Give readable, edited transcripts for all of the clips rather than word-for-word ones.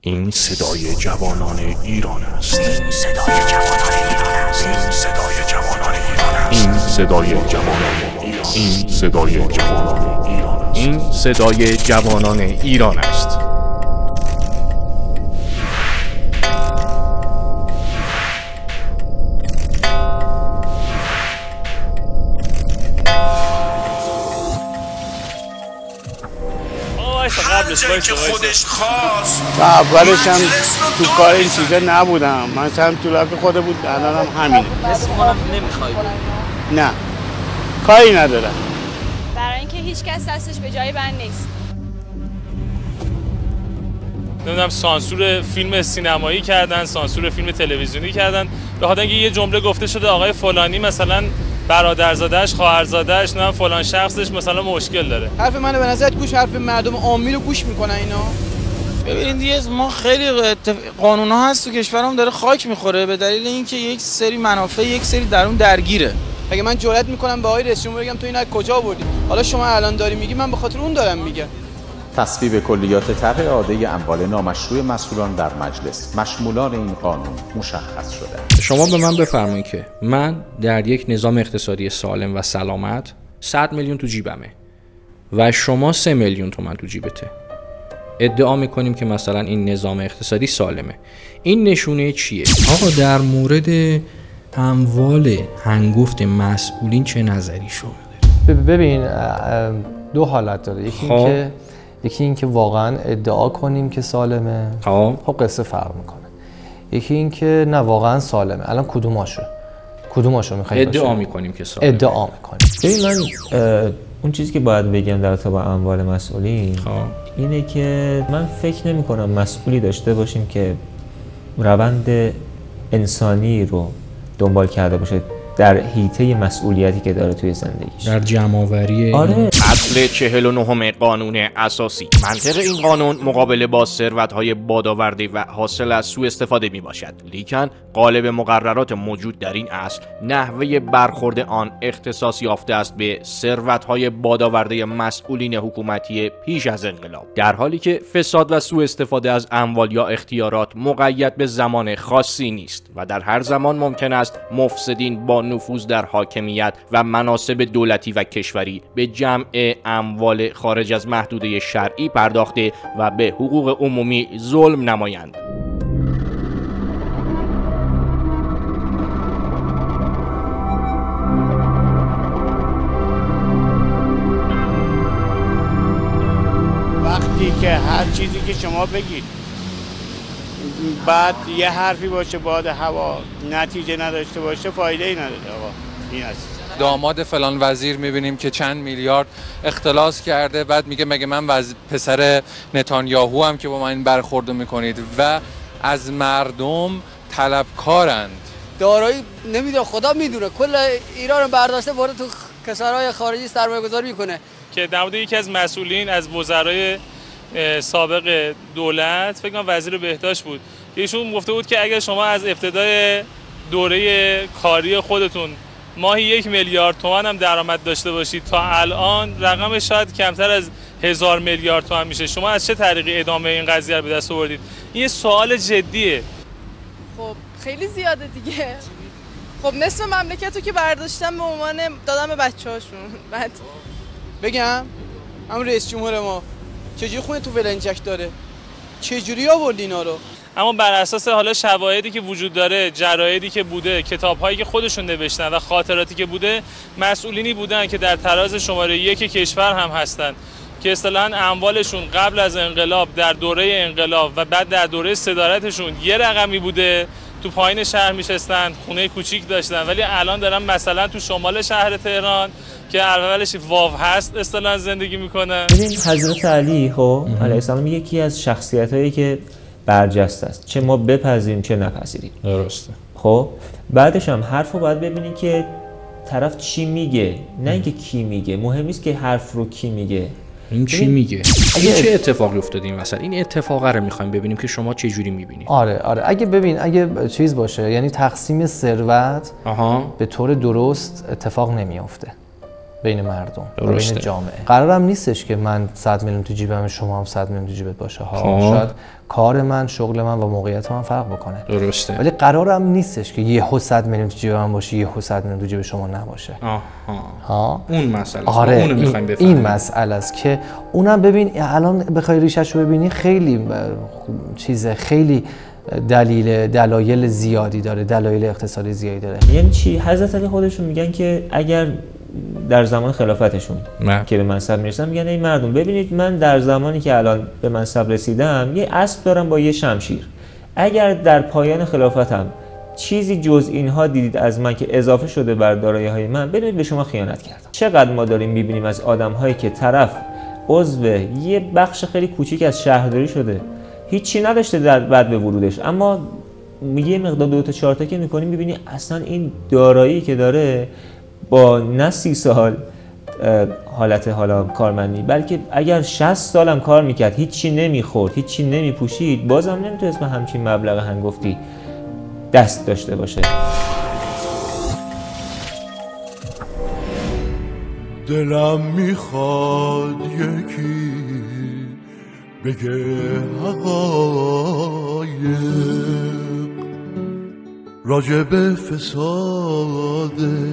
این صدای جوانان ایران است. این صدای جوانان ایران است. این صدای جوانان ایران است. این صدای جوانان ایران. این صدای جوانان ایران است. این صدای جوانان ایران است. که خودش خواست اولش هم تو کار این چیزا نبودم، مثلا تو لاک خود بود، الانم همینه. حس می‌کنم نمی‌خوای. نه کاری ندارم، برای اینکه هیچ کس دستش به جای بند نیست. نمیدونم سانسور فیلم سینمایی کردن، سانسور فیلم تلویزیونی کردن، به خاطر اینکه یه جمله گفته شده آقای فلانی مثلا برادرزاده‌اش، خواهرزاده‌اش، نه فلان شخصش مثلا مشکل داره. حرف منو به نظرت گوش، حرف مردم عامی رو گوش میکنن اینا. ببینید دیگه ما خیلی قانون‌ها هست تو کشورم داره خاک میخوره به دلیل اینکه یک سری منافع یک سری درون درگیره. اگه من جرئت میکنم به آقای رئیس جمهور بگم تو اینا از کجا آوردی؟ حالا شما الان داری میگی، من به خاطر اون دارم میگم. تصویب کلیات طرح اعاده اموال نامشروع مسئولان در مجلس، مشمولان این قانون مشخص شده. شما به من بفرمایید که من در یک نظام اقتصادی سالم و سلامت 100 میلیون تو جیبمه و شما 3 میلیون تومان تو جیبته. ادعا میکنیم که مثلا این نظام اقتصادی سالمه. این نشونه چیه؟ آقا در مورد اموال هنگفت مسئولین چه نظری شما داره؟ ببین دو حالت داره. یکی این که واقعا ادعا کنیم که سالمه، خب قصه فرق میکنه. یکی این که نه واقعا سالمه. الان کدوماشو میخوایم ادعا میکنیم که سالمه؟ ادعا میکنیم. ببین من اون چیزی که باید بگم در رابطه با اموال مسئولین اینه که من فکر نمی کنم مسئولی داشته باشیم که روند انسانی رو دنبال کرده باشه در حیطه مسئولیتی که داره توی زندگیش، در جمع‌آوری. آره. اصل 49 قانون اساسی. منطق این قانون مقابله با ثروت‌های بادآورده و حاصل از سوء استفاده میباشد، لیکن قالب مقررات موجود در این اصل نحوه برخورد آن اختصاص یافته است به ثروت‌های بادآورده مسئولین حکومتی پیش از انقلاب، در حالی که فساد و سوء استفاده از اموال یا اختیارات مقید به زمان خاصی نیست و در هر زمان ممکن است مفسدین با نفوذ در حاکمیت و مناصب دولتی و کشوری به جمع اموال خارج از محدوده شرعی پرداخته و به حقوق عمومی ظلم نمایند. وقتی که هر چیزی که شما بگید بعد یه حرفی باشه باد هوا نتیجه نداشته باشه فایده ای نداره. آقا این است. داماد فلان وزیر میبینیم که چند میلیارد اختلاس کرده، بعد میگه مگه من پسر نتانیاهو هم که با من این برخوردو میکنید و از مردم طلبکارند. دارایی نمیدونه، خدا میدونه کل ایران رو برداشته وارد تو کشورهای خارجی سرمایه گذاری میکنه. که در مورد یکی از مسئولین از وزرای سابق دولت، فکر کنم وزیر بهداشت بود، ایشون گفته بود که اگر شما از ابتدای دوره کاری خودتون ماهی 1 میلیارد تومان هم درآمد داشته باشید تا الان رقم شاید کمتر از 1000 میلیارد تومان میشه. شما از چه طریقی ادامه این قضیه رو به دست آوردید؟ این یه سوال جدیه. خب خیلی زیاده دیگه. خب نصف مملکتو که برداشتم به عنوان دادم به بچه‌هاشون. بعد بگم هم رئیس جمهور ما چجوری خونه تو ولنجک داره؟ چجوری آورد اینا رو؟ اما بر اساس حالا شواهدی که وجود داره، جرایدی که بوده، کتاب‌هایی که خودشون نوشتن و خاطراتی که بوده، مسئولینی بودن که در تراز شماره 1 کشور هم هستن که اصطلاحاً اموالشون قبل از انقلاب، در دوره انقلاب و بعد در دوره صدارتشون یه رقمی بوده، تو پایین شهر میشستن، خونه کوچیک داشتن، ولی الان دارن مثلا تو شمال شهر تهران که اولش واو هست اصطلاحاً زندگی میکنن. ببین حضرت علی علیه السلام یکی از شخصیتایی که برجسته است، چه ما بپذیریم چه نپذیریم. درسته. خب بعدش هم حرفو باید ببینی که طرف چی میگه، نه اینکه کی میگه. مهم نیست که حرف رو کی میگه، این چی میگه. چه اتفاقی افتاده این وسط؟ این اتفاقه رو میخوایم ببینیم که شما چه جوری میبینید. آره اگه چیز باشه، یعنی تقسیم ثروت به طور درست اتفاق نمیافته. بین مردم و بین جامعه. قرارم نیستش که من 100 میلیون تو جیبم، شما هم 100 میلیون تو جیبت باشه ها. شاید کار من، شغل من و موقعیت من فرق بکنه. درسته. ولی قرارم نیستش که یهو 100 میلیون تو جیب من باشه، یهو 100 میلیون تو جیب شما نباشه. ها. اون مسئله. آره، اونو می‌خوایم بفهمیم. این مسئله است که اونم ببین الان بخوای ریشش رو ببینی خیلی خیلی دلایل زیادی داره، دلایل اقتصادی زیادی داره. یعنی چی؟ حضرت علی خودشون میگن که اگر در زمان خلافتشون که به منصب میرسن میگن ای مردم ببینید من در زمانی که الان به منصب رسیدم یه اسب دارم با یه شمشیر، اگر در پایان خلافتم چیزی جز اینها دیدید از من که اضافه شده بر دارایی‌های من، بدونید به شما خیانت کردم. چقدر ما داریم میبینیم از آدم‌هایی که طرف عضو یه بخش خیلی کوچیک از شهرداری شده، هیچی نداشته در بعد به ورودش، اما یه مقدار 2 تا 4 تا که می‌کنیم می‌بینی اصلا این دارایی که داره با نه 30 سال حالت حالا کارمندی، بلکه اگر 60 سالم کار میکرد هیچی نمیخورد، هیچی نمیپوشید، بازم نمیتونست به همچین مبلغ هنگفتی دست داشته باشه. دلم میخواد یکی بگه حقایق راجب فساد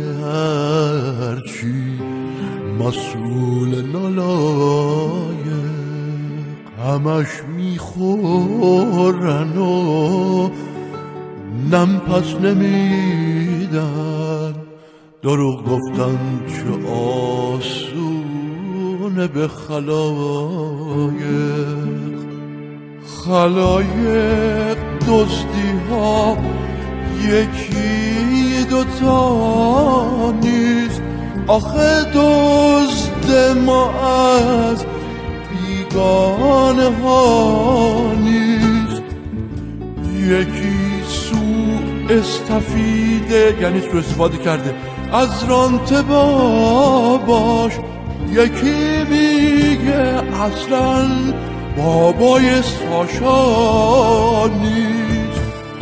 هرچی مسئول نالایق، همش میخورن و نم پس نمیدن، دروغ گفتن چه آسونه به خلایق دزدی ها یکی دوتا نیست، آخه دزد ما از بیگانه ها نیست، یکی سوء استفیده یعنی سوء استفاده کرده از رانت باباش، یکی میگه اصلا بابای ساشا نیست.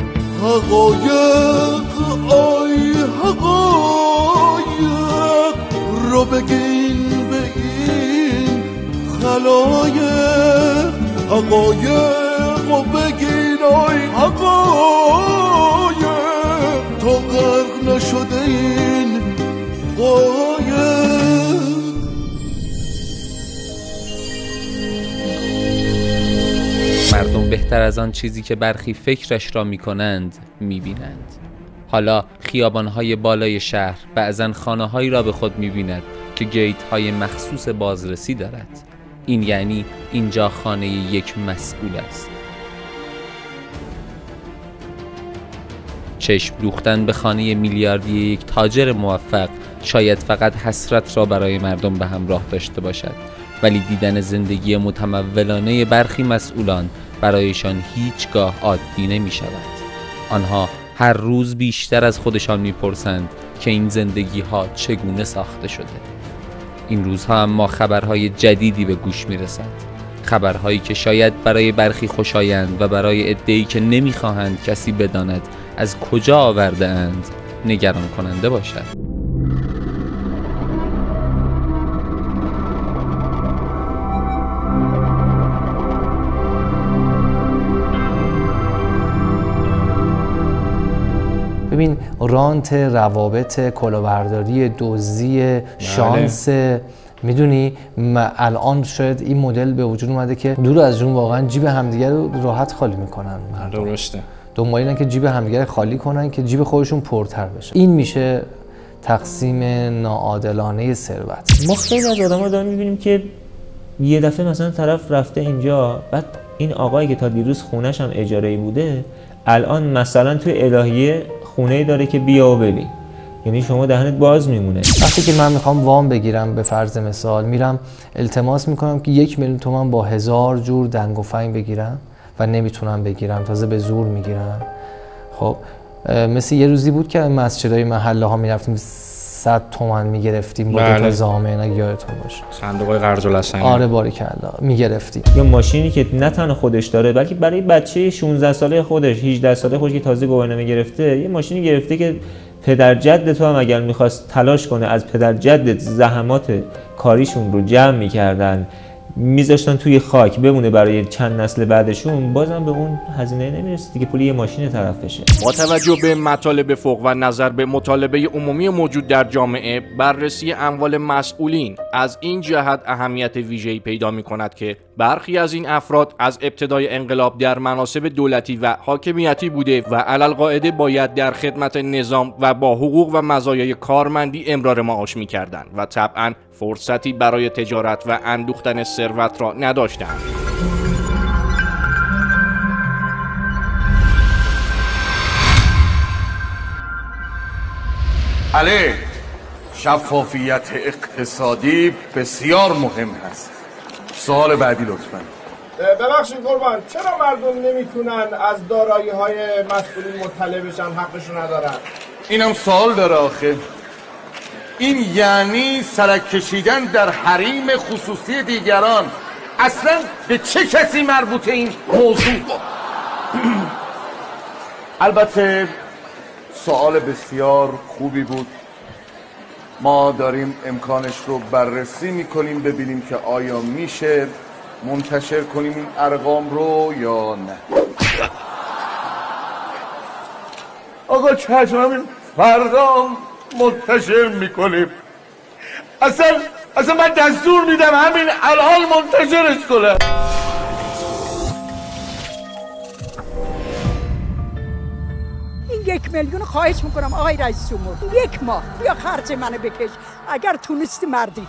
حقایق آی حقایق رو بگین خلایق، حقایق رو بگین آی حقایق تا غرق نشده این قایق. مردم بهتر از آن چیزی که برخی فکرش را می‌کنند می‌بینند. حالا خیابان‌های بالای شهر بعضاً خانه‌هایی را به خود می‌بیند که گیت‌های مخصوص بازرسی دارد. این یعنی اینجا خانه یک مسئول است. چشم دوختن به خانه میلیاردی یک تاجر موفق شاید فقط حسرت را برای مردم به همراه داشته باشد، ولی دیدن زندگی متمولانه برخی مسئولان برایشان هیچگاه عادی نمی شود. آنها هر روز بیشتر از خودشان میپرسند که این زندگی ها چگونه ساخته شده. این روزها اما خبرهای جدیدی به گوش می رسد. خبرهایی که شاید برای برخی خوشایند و برای عده‌ای که نمیخواهند کسی بداند از کجا آورده اند نگران کننده باشد. ببین رانت، روابط، کلاهبرداری، دزدی، شانس، میدونی الان شاید این مدل به وجود اومده که دور از جون واقعا جیب همدیگه رو راحت خالی میکنن. درسته. دنبال اینن که جیب همدیگه خالی کنن که جیب خودشون پرتر بشه. این میشه تقسیم ناعادلانه ثروت. ما خیلی از آدما داریم میبینیم که یه دفعه مثلا طرف رفته اینجا، بعد این آقایی که تا دیروز خونش هم اجاره‌ای بوده الان مثلا توی الهیه خونه‌ای داره که بیا و ببین. یعنی شما دهنت باز میمونه. وقتی که من میخوام وام بگیرم به فرض مثال میرم التماس میکنم که 1 میلیون تومان با 1000 جور دنگ و فنگ بگیرم و نمیتونم بگیرم، تازه به زور میگیرم. خب مثل یه روزی بود که مسجدهای محله ها میرفتیم 100 تومن میگرفتیم با 2 تا زامن، اگه یادتون باشه صندوق‌های قرض الحسنی. آره باریکلا میگرفتیم. یا ماشینی که نه تنها خودش داره بلکه برای بچه 16 ساله خودش 18 ساله خودش که تازه گواهینامه گرفته یه ماشینی گرفته که پدر جد تو هم اگر میخواست تلاش کنه از پدر جدت زحمات کاریشون رو جمع میکردن میذاشتن توی خاک بمونه برای چند نسل بعدشون، بازم به اون هزینه نمیرسید دیگه، پول یه ماشین طرف بشه. با توجه به مطالب فوق و نظر به مطالبه عمومی موجود در جامعه، بررسی اموال مسئولین از این جهت اهمیت ویژه‌ای پیدا می‌کند که برخی از این افراد از ابتدای انقلاب در مناصب دولتی و حاکمیتی بوده و علالقاعده باید در خدمت نظام و با حقوق و مزایای کارمندی امرار معاش می‌کردند و طبعاً فرصتی برای تجارت و اندوختن ثروت را نداشتند. بله، شفافیت اقتصادی بسیار مهم هست. سوال بعدی لطفاً. ببخشید قربان، چرا مردم نمیتونن از دارایی‌های مسئولین مطلع بشن؟ حقشون ندارن؟ اینم سوال داره آخه. این یعنی سرک کشیدن در حریم خصوصی دیگران. اصلا به چه کسی مربوطه این موضوع؟ البته سوال بسیار خوبی بود. ما داریم امکانش رو بررسی میکنیم ببینیم که آیا میشه منتشر کنیم این ارقام رو یا نه. آقا چشم فردا منتشر میکنیم. اصلا من دستور میدم همین الان منتشرش کنم. این 1 میلیون خواهش میکنم آقای رئیس جمهور، 1 ماه بیا خرج منو بکش اگر تونستی مردی.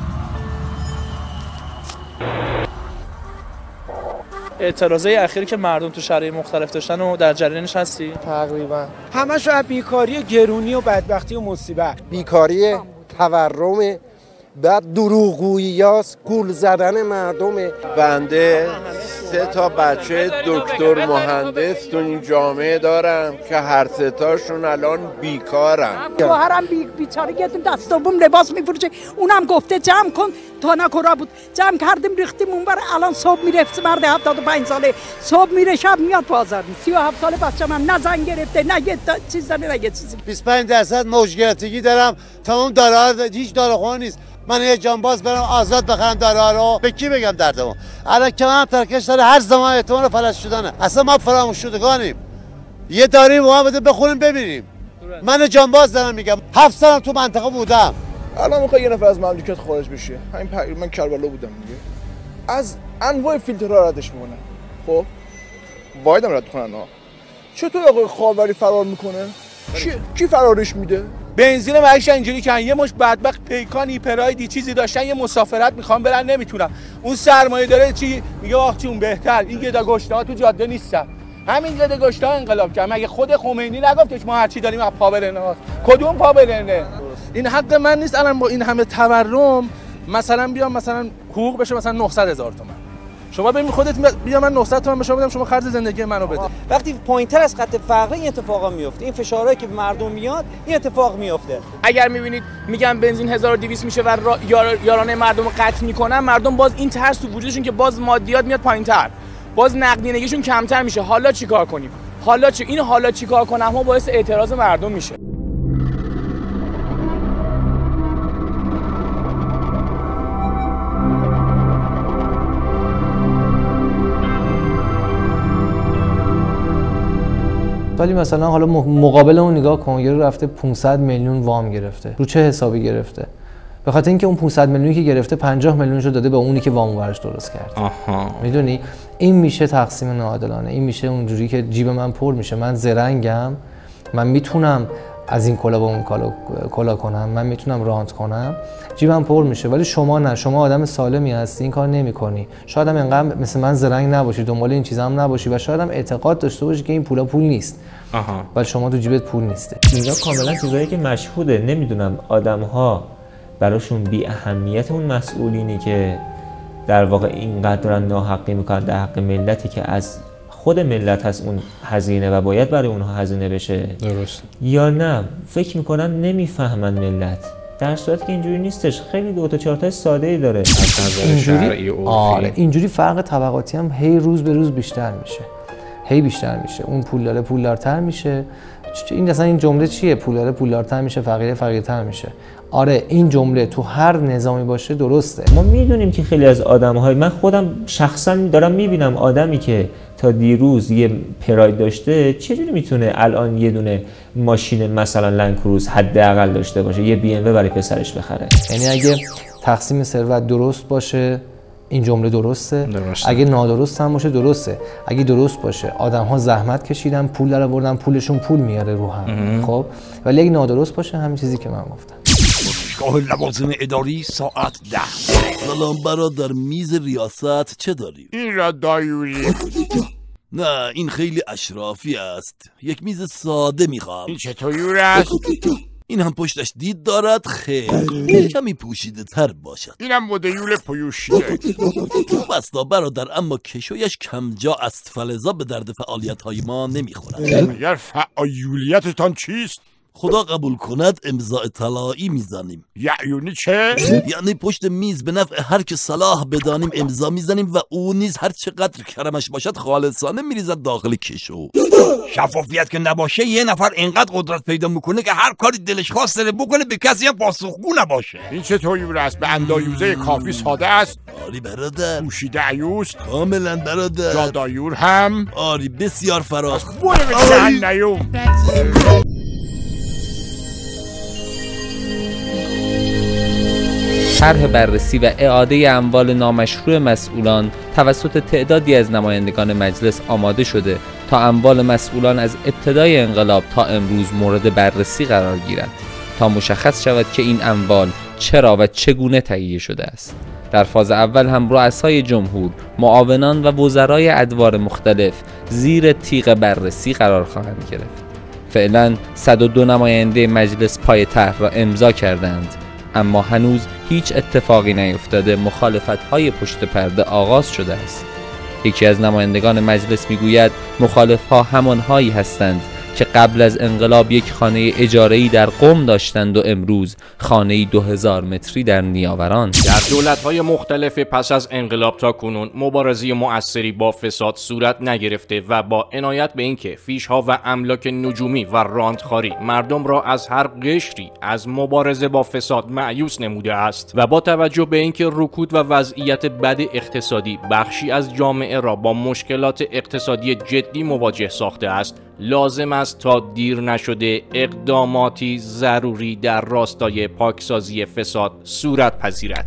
اعتراضای اخیری که مردم تو شهرهای مختلف داشتن و در جریانش هستی؟ تقریبا همش از بیکاری و گرونی و بدبختی و مصیبت. بیکاری، تورم، بعد دروغگوییاست، گول زدن مردمه. بنده 3 تا بچه دکتر مهندس تو این جامعه دارم که هر 3 تاشون الان بیکارن. شوهرم بیچاره یه دست دوم لباس میفروشه، اونم گفته جمع کن تا نکورا بود، جمع کردیم ریختیم اونور. الان صبح میره مرد 75 ساله، صبح میره شب میاد بازار. 37 ساله بچه‌م نه زن گرفته نه یه چیز داره نه یه چیزی. 25% موج گرفتگی دارم، تمام داره هیچ داروخونه نیست. من یه جانباز برم آزاد بخرم داره رو به کی بگم دردمو؟ الان که من ترکش داره هر زمان احتمال فلج شدنه. اصلا ما فراموش شدگانیم. یه داری با هم بده بخوریم ببینیم. من جانباز دارم میگم 7 سالم تو منطقه بودم. الان میخوای یه نفر از مملکت خارج بشه. همین من کربلا بودم دیگه. از انواع فیلترها ردش میکنن. خب وایدم رد کنن ها. چطور آقای خاوری فرار میکنه؟ کی فرارش میده؟ بنزین معیشت اینجوری که یه مش بدبخت پیکان هیپراید چیزی داشتن یه مسافرت میخوام برن نمیتونم. اون سرمایه داره چی میگه آخ چی اون بهتر، این گدا گشته ها تو جاده نیستن. همین گدا گشته ها انقلاب کرد. مگه خود خمینی نگفتش ما هر چی داریم از پا برنه؟ کدوم پا برنه؟ این حق من نیست الان با این همه تورم مثلا بیام مثلا حقوق بشه مثلا 900,000 تومان. شما ببین خودت بیا من 900 تومن به شما بدم شما خرج زندگی منو بده. وقتی پایین‌تر از خط فقر این اتفاقا میفته، این فشارهایی که به مردم میاد این اتفاق میفته. اگر میبینید میگن بنزین 1200 میشه و یارانه مردم رو قطع میکنن، مردم باز این ترس تو وجودشون که باز مادیات میاد پایین‌تر، باز نقدینگیشون کمتر میشه. حالا چیکار کنیم؟ حالا چیکار کنم ها باعث اعتراض مردم میشه. ولی مثلا حالا مقابل اون نگاه کن، یه رفته 500 میلیون وام گرفته. رو چه حسابی گرفته؟ به خاطر اینکه اون 500 میلیونی که گرفته 50 میلیونشو داده به اونی که وامو براش درست کرد. میدونی این میشه تقسیم ناعادلانه. این میشه اونجوری که جیب من پر میشه. من زرنگم، من میتونم از این کلا با اون کلا کنم، من میتونم رانت کنم، جیبم پر میشه. ولی شما نه، شما آدم سالمی هستی این کار نمیکنی. شاید هم اینقدر مثل من زرنگ نباشی، دنبال این چیزا هم نباشی و شاید هم اعتقاد داشته باشی که این پولا پول نیست. ولی شما تو جیبت پول نیسته. اینا کاملا چیزایی که مشهوده. نمیدونم آدم‌ها براشون بی اهمیت اون مسئولینی که در واقع اینقدر دارن ناحقی میکنن در حق ملتی که از خود ملت هست اون هزینه و باید برای اونها هزینه بشه، درست، یا نه فکر میکنن نمیفهمن ملت، در صورتی که اینجوری نیستش. خیلی 2 تا 4 تا ساده ای داره. اینجوری فرق طبقاتی هم هی روز به روز بیشتر میشه. هی بیشتر میشه. اون پولدار پولدارتر میشه. این اصلا این جمله چیه؟ پولدار پولدارتر میشه، فقیر فقیرتر میشه. آره این جمله تو هر نظامی باشه درسته. ما میدونیم که خیلی از آدم‌های، من خودم شخصا دارم میبینم آدمی که تا دیروز یه پراید داشته چجوری میتونه الان یه دونه ماشین مثلا لندکروز حداقل داشته باشه، یه بی ام و برای پسرش بخره. یعنی اگه تقسیم ثروت درست باشه این جمله درسته. اگه نادرست هم باشه درسته. اگه درست باشه آدم‌ها زحمت کشیدن، پول درآوردن، پولشون پول میاره رو هم. خب ولی اگه نادرست باشه همین چیزی که من گفتم. دانشگاه لوازم اداری ساعت 10. سلام برادر، میز ریاست چه داریم؟ این را دایوری. نه این خیلی اشرافی است، یک میز ساده میخوام. این چطور است؟ این هم پشتش دید دارد، خیلی کمی پوشیده تر باشد. اینم مدیول پوشیده. بستا برادر، اما کشویش کمجا است، فلزا به درد فعالیت های ما نمیخورد. مگر فعالیتتان چیست؟ خدا قبول کند امضاء طلایی میزنیم. یعنی چه؟ یعنی پشت میز به نفع هر که صلاح بدانیم امضا میزنیم و او نیز هر چقدر کرمش باشد خالصانه میریزد داخل کشو. شفافیت که نباشه یه نفر اینقدر قدرت پیدا میکنه که هر کاری دلش خواست داره بکنه به کسی هم پاسخگو نباشه. این چطوری است؟ به اندایوزه کافی ساده است؟ آری برادر. پوشیده عیوست؟ کاملا برادر. جادایور هم؟ آری بسیار فراخ. برو به جهنم. طرح بررسی و اعاده اموال نامشروع مسئولان توسط تعدادی از نمایندگان مجلس آماده شده تا اموال مسئولان از ابتدای انقلاب تا امروز مورد بررسی قرار گیرد تا مشخص شود که این اموال چرا و چگونه تهیه شده است. در فاز اول هم رؤسای جمهور، معاونان و وزرای ادوار مختلف زیر تیغ بررسی قرار خواهند گرفت. فعلا 102 نماینده مجلس پای طرح را امضا کردند، اما هنوز هیچ اتفاقی نیفتاده. مخالفت‌های پشت پرده آغاز شده است. یکی از نمایندگان مجلس میگوید مخالف‌ها همانهایی هستند که قبل از انقلاب یک خانه اجاره‌ای در قم داشتند و امروز خانه‌ای 2000 متری در نیاوران. در دولت‌های مختلف پس از انقلاب تا کنون مبارزه مؤثری با فساد صورت نگرفته و با عنایت به اینکه فیش‌ها و املاک نجومی و راندخواری مردم را از هر قشری از مبارزه با فساد مایوس نموده است و با توجه به اینکه رکود و وضعیت بد اقتصادی بخشی از جامعه را با مشکلات اقتصادی جدی مواجه ساخته است، لازم است تا دیر نشده اقداماتی ضروری در راستای پاکسازی فساد صورت پذیرد.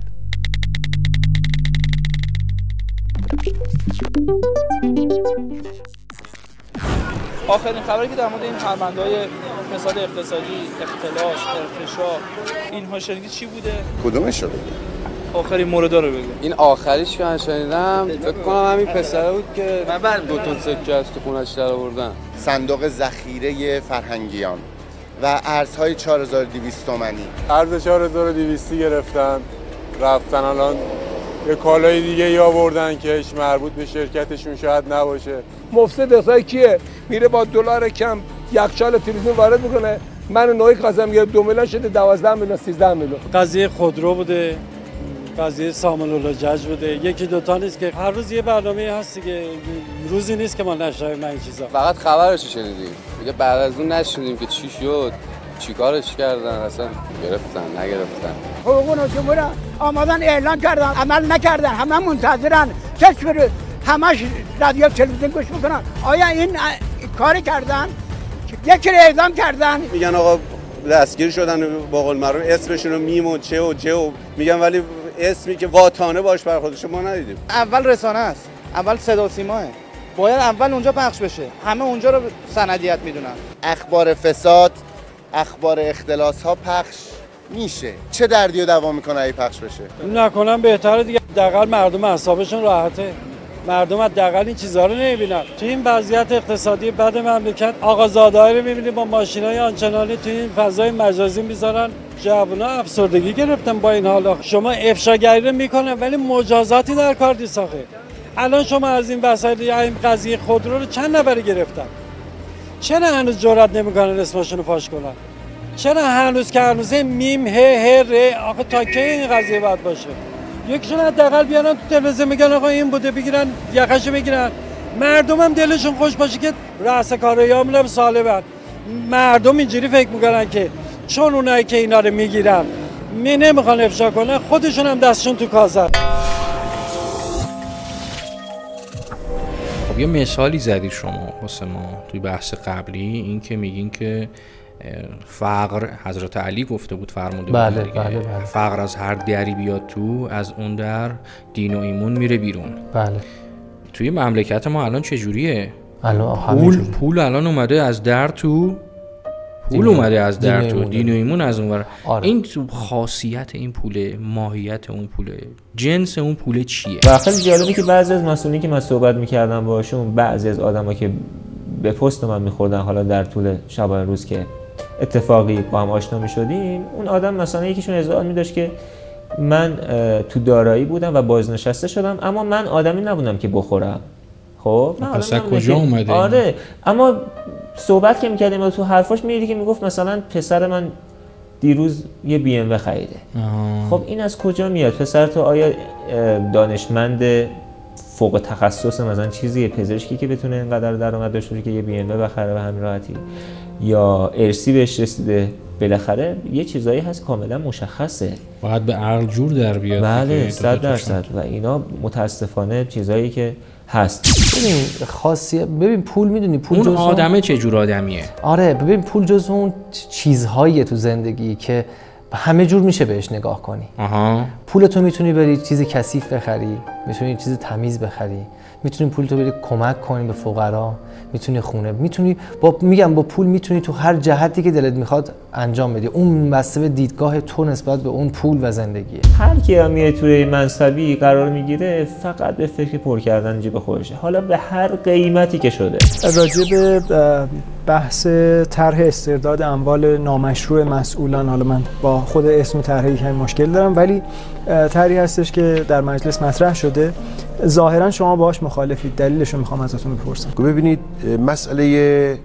آخرین خبری که در مورد این پرونده‌های فساد اقتصادی، اختلاس، ارتشاء اینها شنیدی چی بوده؟ کدومش رو بگی؟ آخرین موردا رو بگو. این آخریش که من شنیدم فکر کنم همین پسره بود که 2 تا سکه از تو خونش در آوردن. صندوق ذخیره فرهنگیان و ارزهای 4200 تومانی. ارز 4200 گرفتن، رفتن الان یه کالای دیگه ای آوردن که هیچ مربوط به شرکتشون شاید نباشه. مفسد اقتصادی کیه؟ میره با دلار کم یخچال تلویزیون وارد میکنه. من نوعی خواستم میگه 2 میلیون شده 12 میلیون 13 میلیون. قضیه خودرو بوده، قضیه سامان الحجج بوده، یکی دوتا نیست که هر روز یه برنامه هست که روزی نیست که ما نشنویم این چیزا. فقط خبرش رو شنیدیم دیگه، بعد از اون نشنیدیم که چی شد، چیکارش کردن، اصلا گرفتن نگرفتن. حقوق جمهور آمدن اعلام کردن، عمل نکردن، همه منتظرن کشور همش رادیو تلویزیون گوش میکنن. آیا این کاری کردن؟ یکی رو اعدام کردن. میگن آقا دستگیر شدن، با قول معروف اسمشون رو میم و چه و میگن، ولی اسمی که واتانه باش برخوردش ما ندیدیم. اول رسانه است، اول صدا و سیماه، باید اول اونجا پخش بشه، همه اونجا رو سندیت میدونن. اخبار فساد، اخبار اختلاس ها پخش میشه، چه دردی رو دوا میکنه اگه پخش بشه؟ نکنم بهتره دیگه، حداقل مردم اعصابشون راحته، مردم حداقل این چیزا رو نمیبینن. تو این وضعیت اقتصادی بد مملکت آقازاده‌ها رو میبینی با ماشینای آنچنانی تو این فضای مجازی میذارن، جوونا افسردگی گرفتن با این حالا. شما افشاگری رو میکنن ولی مجازاتی در کار نیست آخه. الان شما از این وسایل این قضیه خودرو رو چند نفر گرفتن؟ چرا هنوز جرئت نمیکنن اسمشون رو فاش کنن؟ چرا هنوز که هنوز میم ه ر آخه تا کی این قضیه باید باشه؟ یکیشون حداقل بیارن تو تلویزیون میگن آقا این بوده، بگیرن یقهشو بگیرن، مردم هم دلشون خوش باشه که رأس کارایامون هم سالمن. مردم اینجوری فکر میکنن که چون اونایی که اینا رو میگیرن نمیخوان افشا کنن، خودشون هم دستشون تو کاسن. خب یه مثالی زدید شما واسه ما توی بحث قبلی، این که میگین که فقر، حضرت علی گفته بود، فرموده بله بود بله. فقر از هر دری بیاد تو، از اون در دین و ایمون میره بیرون. بله. توی مملکت ما الان چجوریه؟ الان پول الان اومده از در تو، پول اومده از در تو، دین و ایمون از اون ور. این تو خاصیت این پوله، ماهیت اون پوله، جنس اون پوله چیه؟ و خیلی جالبه که بعضی از مسئولین که من صحبت میکردم باشون، بعضی از آدما که به پست من میخوردن حالا در طول شبای روز که اتفاقی با هم آشنا میشدیم، اون آدم مثلا یکیشون ادعا می‌داشت که من تو دارایی بودم و بازنشسته شدم، اما من آدمی نبودم که بخورم. خب پس کجا اومده؟ آره، اما صحبت که می‌کردیم و تو حرفاش می‌دیدی که میگفت مثلا پسر من دیروز یه BMW خریده. خب این از کجا میاد؟ پسر تو آیا دانشمند فوق تخصص مثلا چیزی پزشکی که بتونه اینقدر درآمد داشته باشه که یه BMW بخره به همین راحتی، یا ارثی بهش رسیده؟ بالاخره یه چیزایی هست کاملا مشخصه، باید به عقل جور در بیاد. بله 100%. و اینا متاسفانه چیزایی که هست. ببین پول، میدونی پول اون آدمه چه جور آدمیه؟ آره ببین پول جز اون چیزهاییه تو زندگی که همه جور میشه بهش نگاه کنی. پول تو میتونی بری چیز کثیف بخری، میتونی چیز تمیز بخری، میتونی پول تو بری کمک کنی به فقرا، میتونی خونه، میتونی با پول میتونی تو هر جهتی که دلت میخواد انجام بدی. اون بسته به دیدگاه تو نسبت به اون پول و زندگیه. هر کی هم میره توی منصبی قرار میگیره فقط به فکر پر کردن جیب خودشه، حالا به هر قیمتی که شده. راجع به بحث طرح استرداد اموال نامشروع مسئولان، حالا من با خود اسم طرحی کمی مشکل دارم، ولی طرحی هستش که در مجلس مطرح شده، ظاهرا شما باهاش مخالفید، دلیلش رو میخوام ازتون بپرسم. ببینید مسئله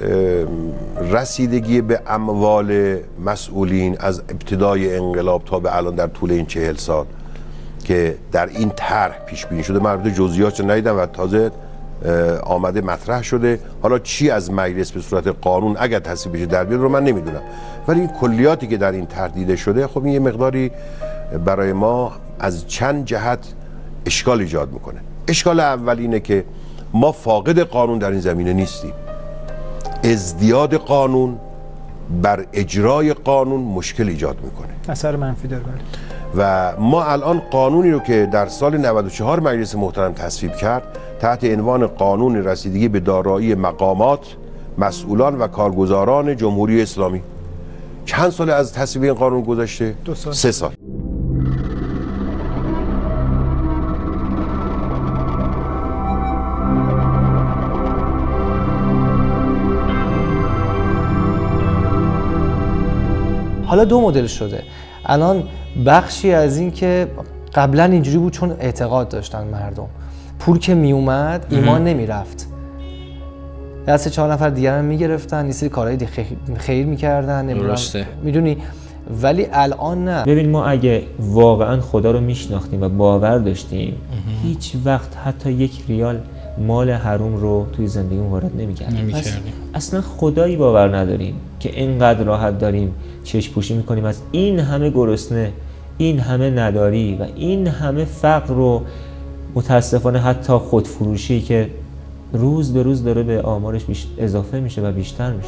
رسیدگی به اموال مسئولین از ابتدای انقلاب تا به الان در طول این 40 سال که در این طرح پیش بینی شده، من جزئیاتش رو ندیدم و تازه آمده مطرح شده. حالا چی از مجلس به صورت قانون اگر تصویب بشه در بیاد رو من نمیدونم، ولی این کلیاتی که در این طرح دیده شده خب این یه مقداری برای ما از چند جهت اشکال ایجاد میکنه. اشکال اول اینه که ما فاقد قانون در این زمینه نیستیم. ازدیاد قانون بر اجرای قانون مشکل ایجاد میکنه، اثر منفی داره. و ما الان قانونی رو که در سال 94 مجلس محترم تصویب کرد تحت عنوان قانون رسیدگی به دارایی مقامات، مسئولان و کارگزاران جمهوری اسلامی، چند سال از تصویب این قانون گذشته؟ 2 سال. 3 سال. حالا 2 مدل شده. الان بخشی از این که قبلا اینجوری بود چون اعتقاد داشتن مردم، پول که می اومد ایمان نمی رفت، دست 4 نفر دیگر هم می گرفتن، یه سری کارهای خیر می کردن، درسته میدونی. ولی الان نه. ببین ما اگه واقعا خدا رو میشناختیم و باور داشتیم هیچ وقت حتی 1 ریال مال حروم رو توی زندگیمون وارد نمی‌کردیم. اصلا خدایی باور نداریم که اینقدر راحت داریم چشم پوشی میکنیم از این همه گرسنه، این همه نداری و این همه فقر رو، متاسفانه حتی خودفروشی که روز به روز داره به آمارش اضافه میشه و بیشتر میشه.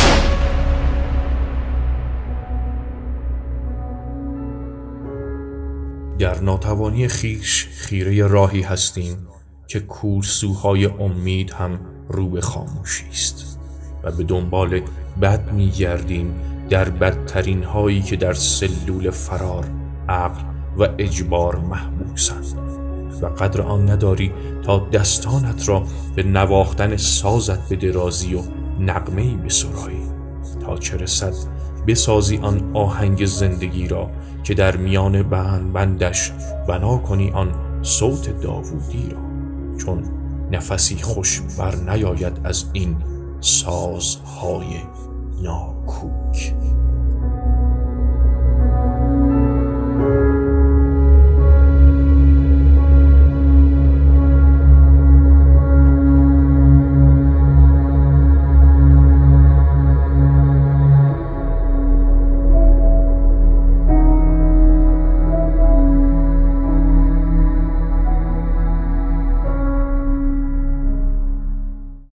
در ناتوانی خیش خیره راهی هستیم که کورسوهای امید هم رو به خاموشی است و به دنبال بد می‌گردیم در بدترین هایی که در سلول فرار، عقل و اجبار محبوسند و قدر آن نداری تا دستانت را به نواختن سازت به درازی و نغمه‌ای بسرایی تا چه رسد بسازی آن آهنگ زندگی را که در میان بندش بنا کنی آن صوت داوودی را، چون نفسی خوش بر نیاید از این سازهای ناکوک.